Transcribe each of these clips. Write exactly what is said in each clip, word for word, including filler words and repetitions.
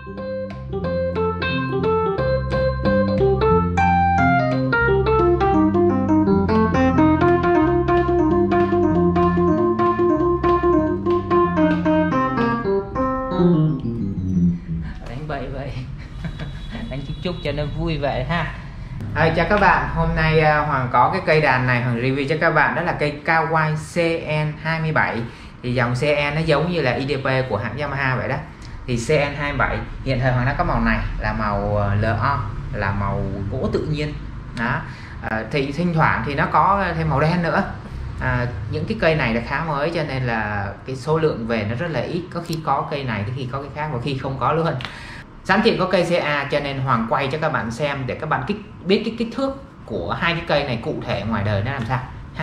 đánh chút chút cho nó vui vậy ha. À, chào các bạn, hôm nay uh, Hoàng có cái cây đàn này Hoàng review cho các bạn, đó là cây Kawai C N hai mươi bảy. Thì dòng C N nó giống như là I D P của hãng Yamaha vậy đó. Thì C N hai mươi bảy hiện thời Hoàng đã có màu này là màu L O, là màu gỗ tự nhiên đó. À, thì thỉnh thoảng thì nó có thêm màu đen nữa. À, những cái cây này là khá mới cho nên là cái số lượng về nó rất là ít, có khi có cây này, có khi có cái khác và khi không có luôn. Sẵn tiện có cây C A cho nên Hoàng quay cho các bạn xem để các bạn kích, biết cái kích thước của hai cái cây này cụ thể ngoài đời nó làm sao ha.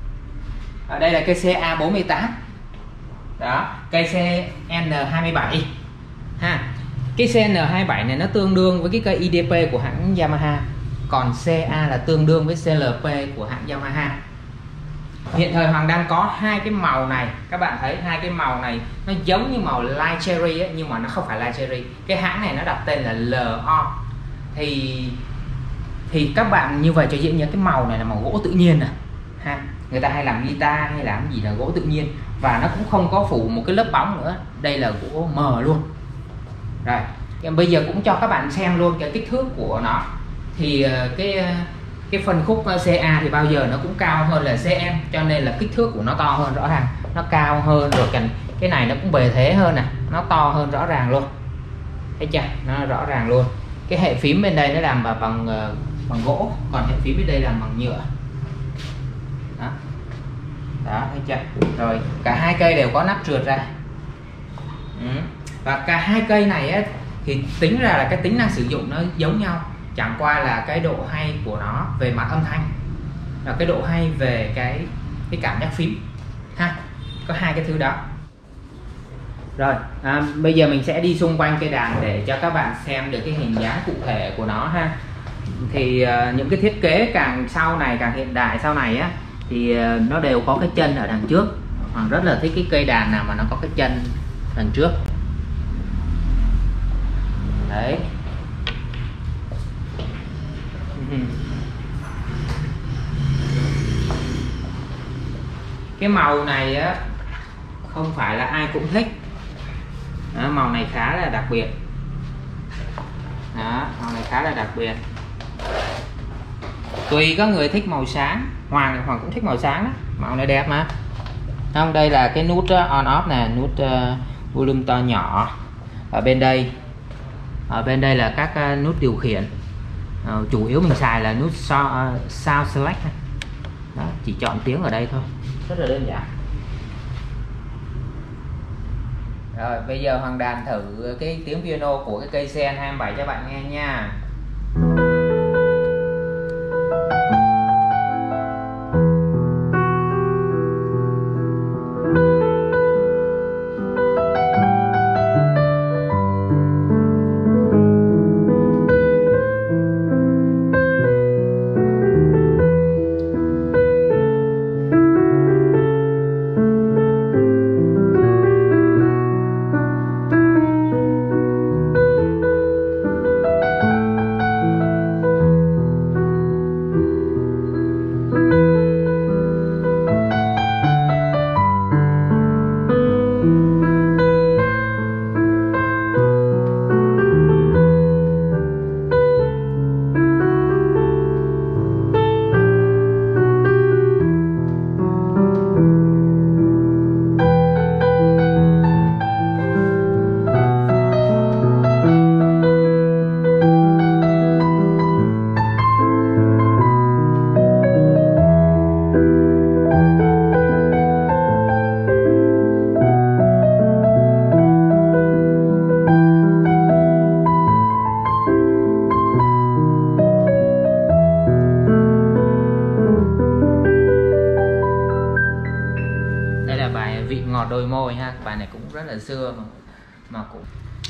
Ở đây là cây C A bốn mươi tám đó, cây C N hai mươi bảy ha. Cái C N hai mươi bảy này nó tương đương với cái cây I D P của hãng Yamaha, còn C A là tương đương với C L P của hãng Yamaha. Hiện thời Hoàng đang có hai cái màu này, các bạn thấy hai cái màu này nó giống như màu Light Cherry ấy, nhưng mà nó không phải Light Cherry. Cái hãng này nó đặt tên là L O. Thì thì các bạn như vậy cho dễ nhớ, cái màu này là màu gỗ tự nhiên này ha. Người ta hay làm guitar hay làm gì là gỗ tự nhiên, và nó cũng không có phủ một cái lớp bóng nữa. Đây là gỗ mờ luôn. Rồi, bây giờ cũng cho các bạn xem luôn cái kích thước của nó. Thì cái cái phân khúc C A thì bao giờ nó cũng cao hơn là C N, cho nên là kích thước của nó to hơn rõ ràng, nó cao hơn rồi. Cần cái này nó cũng bề thế hơn nè, nó to hơn rõ ràng luôn, thấy chưa, nó rõ ràng luôn. Cái hệ phím bên đây nó làm bằng bằng, bằng gỗ, còn hệ phím bên đây làm bằng nhựa đó, đó thấy chưa. Rồi cả hai cây đều có nắp trượt ra. Ừ. Và cả hai cây này á, thì tính ra là cái tính năng sử dụng nó giống nhau, chẳng qua là cái độ hay của nó về mặt âm thanh và cái độ hay về cái cái cảm giác phím ha, có hai cái thứ đó. Rồi à, bây giờ mình sẽ đi xung quanh cây đàn để cho các bạn xem được cái hình dáng cụ thể của nó ha. Thì uh, những cái thiết kế càng sau này, càng hiện đại sau này á, thì uh, nó đều có cái chân ở đằng trước. Hoàng rất là thích cái cây đàn nào mà nó có cái chân đằng trước đấy. Cái màu này á không phải là ai cũng thích đó, màu này khá là đặc biệt đó, màu này khá là đặc biệt. Tùy có người thích màu sáng, Hoàng Hoàng cũng thích màu sáng đó, màu này đẹp mà. Không, đây là cái nút on off nè, nút uh, volume to nhỏ. Ở bên đây, ở bên đây là các uh, nút điều khiển. Uh, chủ yếu mình xài là nút so, uh, sound select đó, chỉ chọn tiếng ở đây thôi, rất là đơn giản. Rồi bây giờ Hoàng đàn thử cái tiếng piano của cái cây C N hai mươi bảy cho bạn nghe nha. Ngọt đôi môi ha, bài này cũng rất là xưa mà mà cũng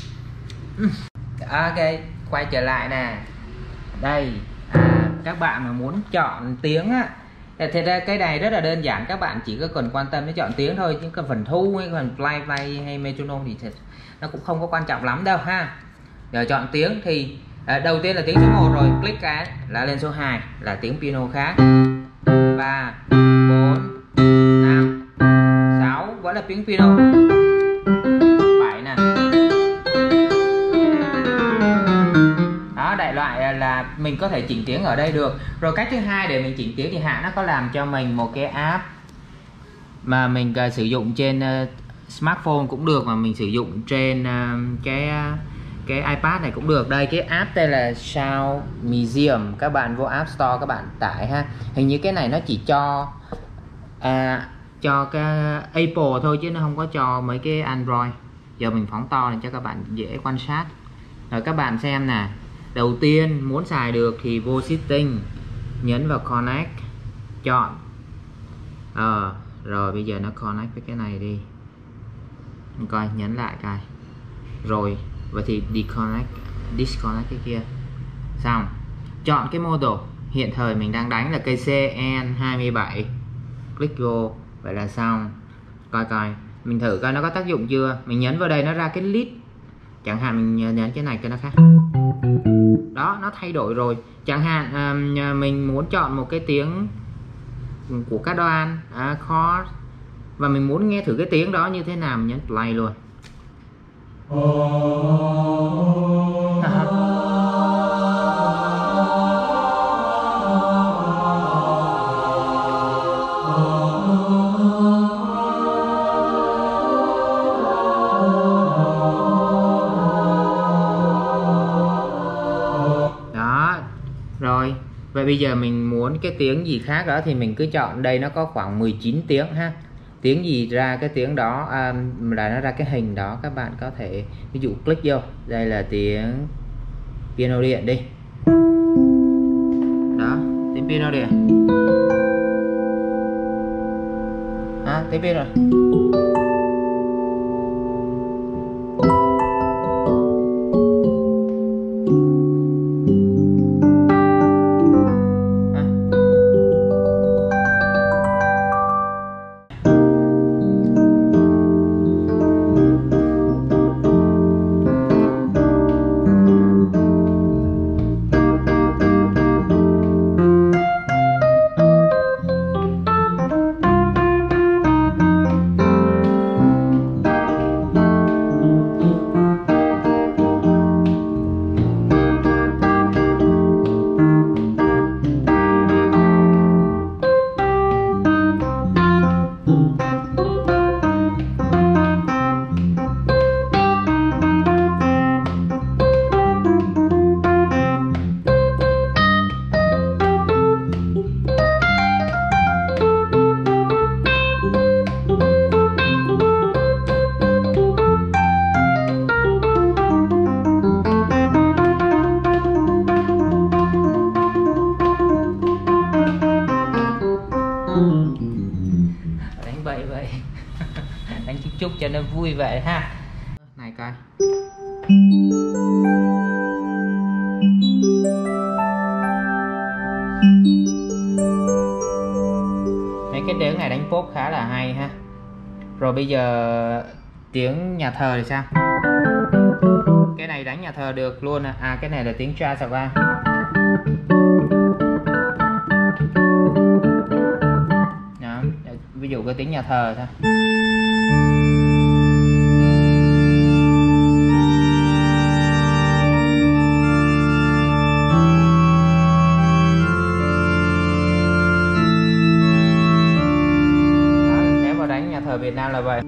ok. Quay trở lại nè, đây à, các bạn mà muốn chọn tiếng á, thì ra cái này rất là đơn giản, các bạn chỉ có cần quan tâm đến chọn tiếng thôi, chứ còn phần thu hay phần play play hay metronome thì thật, nó cũng không có quan trọng lắm đâu ha. Giờ chọn tiếng thì à, đầu tiên là tiếng số một rồi, click cái là lên số hai là tiếng piano khác. Ba, bốn, năm, sáu vẫn là tiếng piano. Bảy nè. Đó, đại loại là mình có thể chỉnh tiếng ở đây được. Rồi cách thứ hai để mình chỉnh tiếng thì Hạ nó có làm cho mình một cái app mà mình uh, sử dụng trên uh, smartphone cũng được, mà mình sử dụng trên uh, cái uh, cái iPad này cũng được. Đây, cái app đây là Sound Museum, các bạn vô App Store các bạn tải ha. Hình như cái này nó chỉ cho à, cho cái Apple thôi chứ nó không có cho mấy cái Android. Giờ mình phóng to để cho các bạn dễ quan sát. Rồi các bạn xem nè. Đầu tiên muốn xài được thì vô setting, nhấn vào connect, chọn. Ờ, rồi bây giờ nó connect với cái này đi. Mình coi, nhấn lại coi. Rồi, vậy thì disconnect, disconnect cái kia. Xong, chọn cái model hiện thời mình đang đánh là cây C N hai bảy. Click vô, vậy là xong. Coi coi, mình thử coi nó có tác dụng chưa. Mình nhấn vào đây nó ra cái list. Chẳng hạn mình nhấn cái này cho nó khác. Đó, nó thay đổi rồi. Chẳng hạn à, mình muốn chọn một cái tiếng của các đoan, à, chord, và mình muốn nghe thử cái tiếng đó như thế nào, mình nhấn play luôn. Đó, rồi. Vậy bây giờ mình muốn cái tiếng gì khác đó thì mình cứ chọn. Đây nó có khoảng mười chín tiếng ha. Tiếng gì ra cái tiếng đó, à, là nó ra cái hình đó. Các bạn có thể ví dụ click vô. Đây là tiếng piano điện đi. Đó, tiếng piano điện. À, tiếng piano. Đánh bậy vậy. Đánh chúc chúc cho nó vui vậy ha. Này coi. Mấy cái tiếng này đánh pop khá là hay ha. Rồi bây giờ tiếng nhà thờ thì sao? Cái này đánh nhà thờ được luôn à. À, cái này là tiếng jazz vang. Đó, ví dụ cái tiếng nhà thờ thôi. Đó, nếu mà đánh nhà thờ Việt Nam là vậy.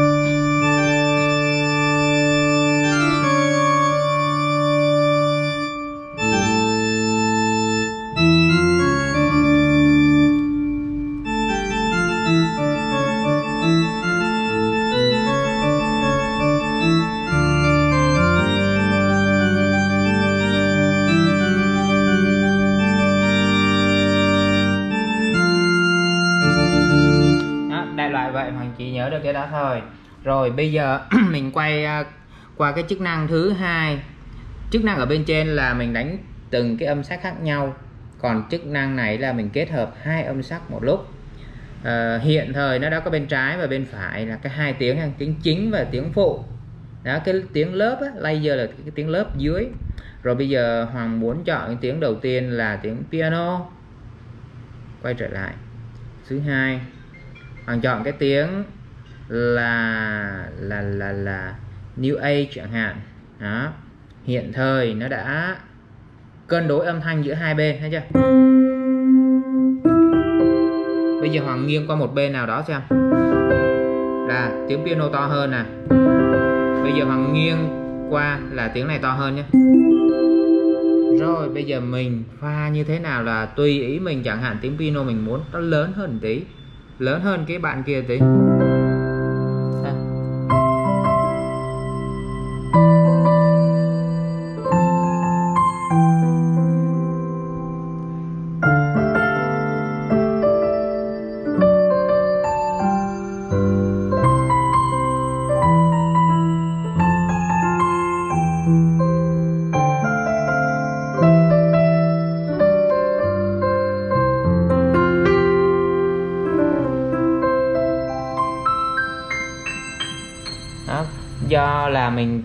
Đại loại vậy, Hoàng chỉ nhớ được cái đó thôi. Rồi bây giờ mình quay qua cái chức năng thứ hai. Chức năng ở bên trên là mình đánh từng cái âm sắc khác nhau, còn chức năng này là mình kết hợp hai âm sắc một lúc. À, hiện thời nó đã có bên trái và bên phải là cái hai tiếng, tiếng chính và tiếng phụ. đó, cái tiếng lớp á, layer là cái tiếng lớp dưới. Rồi bây giờ Hoàng muốn chọn cái tiếng đầu tiên là tiếng piano, quay trở lại. Thứ hai Hoàng chọn cái tiếng là là là là New Age chẳng hạn. Đó, hiện thời nó đã cân đối âm thanh giữa hai bên, thấy chưa? Bây giờ Hoàng nghiêng qua một bên nào đó xem, là tiếng piano to hơn nè. Bây giờ Hoàng nghiêng qua là tiếng này to hơn nhé. Rồi bây giờ mình pha như thế nào là tùy ý mình, chẳng hạn tiếng piano mình muốn nó lớn hơn một tí, lớn hơn cái bạn kia tí. À. Đó, do là mình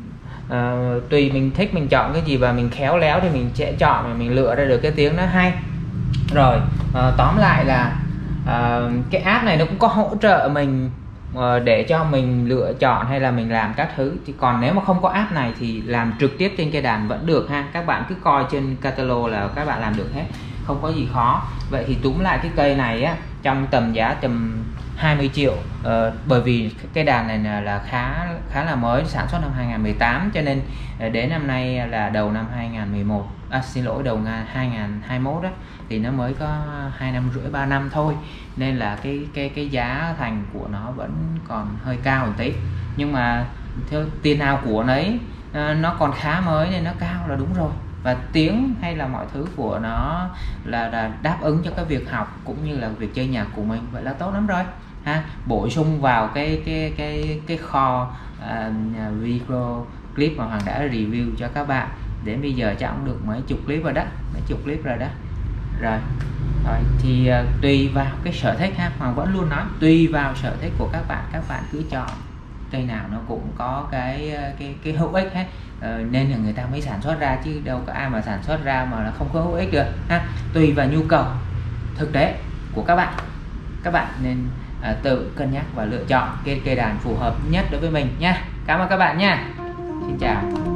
uh, tùy mình thích mình chọn cái gì và mình khéo léo thì mình sẽ chọn và mình lựa ra được cái tiếng nó hay. Rồi uh, tóm lại là uh, cái app này nó cũng có hỗ trợ mình uh, để cho mình lựa chọn hay là mình làm các thứ. Thì còn nếu mà không có app này thì làm trực tiếp trên cây đàn vẫn được ha. Các bạn cứ coi trên catalog là các bạn làm được hết, không có gì khó. Vậy thì túm lại cái cây này á, trong tầm giá tầm hai mươi triệu, uh, bởi vì cái đàn này là, là khá khá là mới, sản xuất năm hai nghìn không trăm mười tám, cho nên uh, đến năm nay là đầu năm hai nghìn không trăm mười một, à, xin lỗi đầu năm hai nghìn không trăm hai mươi mốt đó, thì nó mới có hai năm rưỡi ba năm thôi, nên là cái cái cái giá thành của nó vẫn còn hơi cao một tí. Nhưng mà theo tiền nào của nấy, uh, nó còn khá mới nên nó cao là đúng rồi. Và tiếng hay là mọi thứ của nó là, là đáp ứng cho cái việc học cũng như là việc chơi nhạc của mình, vậy là tốt lắm rồi ha. Bổ sung vào cái cái cái cái kho uh, video clip mà Hoàng đã review cho các bạn, đến bây giờ chắc cũng được mấy chục clip rồi đó, mấy chục clip rồi đó. Rồi, rồi thì uh, tùy vào cái sở thích ha, Hoàng vẫn luôn nói tùy vào sở thích của các bạn, các bạn cứ chọn cây nào nó cũng có cái cái cái hữu ích hết. Ờ, nên là người ta mới sản xuất ra, chứ đâu có ai mà sản xuất ra mà nó không có hữu ích được ha. Tùy vào nhu cầu thực tế của các bạn, các bạn nên à, tự cân nhắc và lựa chọn cái cây đàn phù hợp nhất đối với mình nha. Cảm ơn các bạn nha, xin chào.